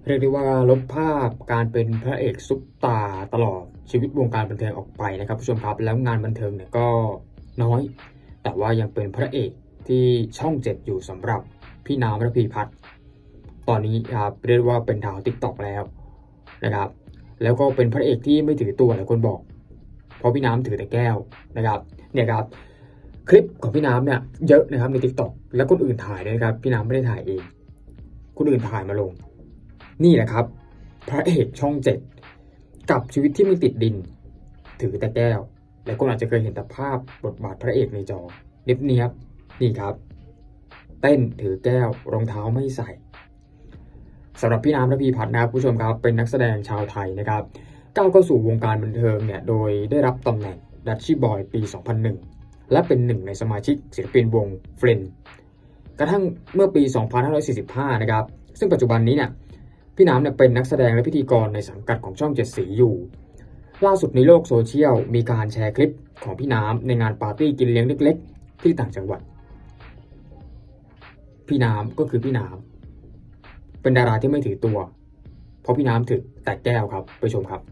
เรียกได้ว่าลบภาพการเป็นพระเอกซุปตาตลอดชีวิตวงการบันเทิงออกไปนะครับผู้ชมครับแล้วงานบันเทิงเนี่ยก็น้อยแต่ว่ายังเป็นพระเอกที่ช่อง7อยู่สำหรับพี่น้ำระพีพัฒน์ตอนนี้ครับเรียกว่าเป็นดาว TikTok แล้วนะครับแล้วก็เป็นพระเอกที่ไม่ถือตัวหลายคนบอกเพราะพี่น้ำถือแต่แก้วนะครับเนี่ยครับคลิปของพี่น้ำเนี่ยเยอะนะครับใน TikTok แล้วคนอื่นถ่ายนะครับพี่น้ำไม่ได้ถ่ายเองคนอื่นถ่ายมาลงนี่แหละครับพระเอกช่อง7กับชีวิตที่ไม่ติดดินถือแต่แก้วและคนอาจจะเคยเห็นแต่ภาพบทบาทพระเอกในจอเนียบๆนี่ครับเต้นถือแก้วรองเท้าไม่ใส่สำหรับพี่น้ำระพีพัฒน์นะครับผู้ชมครับเป็นนักแสดงชาวไทยนะครับก้าวเข้าสู่วงการบันเทิงเนี่ยโดยได้รับตำแหน่งดัชชี่บอยปี 2001 และเป็นหนึ่งในสมาชิกศิลปินวงเฟรนด์กระทั่งเมื่อปี 2545 นะครับซึ่งปัจจุบันนี้เนี่ยพี่น้ำเนี่ยเป็นนักแสดงและพิธีกรในสังกัดของช่อง7สีอยู่ล่าสุดในโลกโซเชียลมีการแชร์คลิปของพี่น้ำในงานปาร์ตี้กินเลี้ยงเล็กๆที่ต่างจังหวัดพี่น้ำก็คือพี่น้ำเป็นดาราที่ไม่ถือตัวเพราะพี่น้ำถือแต่แก้วครับไปชมครับ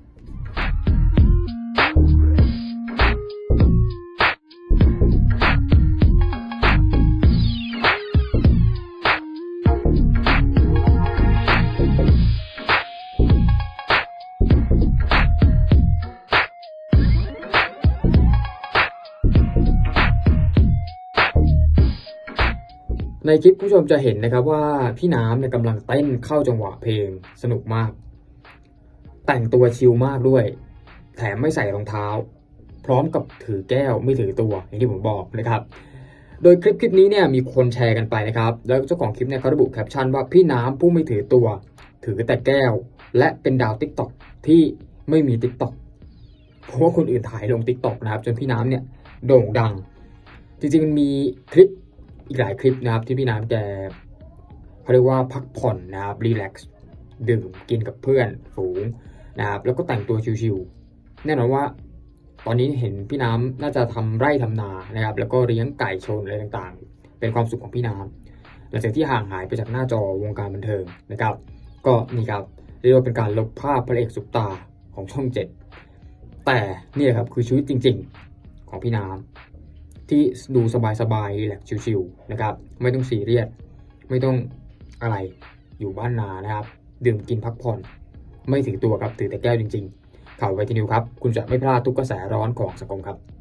ในคลิปผู้ชมจะเห็นนะครับว่าพี่น้ำเนี่ยกำลังเต้นเข้าจังหวะเพลงสนุกมากแต่งตัวชิลมากด้วยแถมไม่ใส่รองเท้าพร้อมกับถือแก้วไม่ถือตัวอย่างที่ผมบอกนะครับโดยคลิปนี้เนี่ยมีคนแชร์กันไปนะครับแล้วเจ้าของคลิปเนี่ยเขาระบุแคปชั่นว่าพี่น้ำผู้ไม่ถือตัวถือแต่แก้วและเป็นดาว TikTok ที่ไม่มี TikTok เพราะว่าคนอื่นถ่ายลง TikTok นะครับจนพี่น้ำเนี่ยโด่งดังจริงๆมันมีคลิปอีกหลายคลิปนะครับที่พี่น้ำแกเขาเรียกว่าพักผ่อนนะครับรีแลกซ์ดื่มกินกับเพื่อนฝูงนะครับแล้วก็แต่งตัวชิวๆแน่นอนว่าตอนนี้เห็นพี่น้ำน่าจะทำไร่ทำนานะครับแล้วก็เลี้ยงไก่ชนอะไรต่างๆเป็นความสุขของพี่น้ำหลังจากที่ห่างหายไปจากหน้าจอวงการบันเทิงนะครับก็นี่ครับเรียกว่าเป็นการลบภาพพระเอกซุปตาของช่อง7แต่นี่ครับคือชีวิตจริงๆของพี่น้ำที่ดูสบายๆรีแลกซ์ชิลๆนะครับไม่ต้องซีเรียสไม่ต้องอะไรอยู่บ้านนานะครับดื่มกินพักผ่อนไม่ถือตัวครับถือแต่แก้วจริงๆข่าวไวทีนิวครับคุณจะไม่พลาดทุกกระแสร้อนของสังคมครับ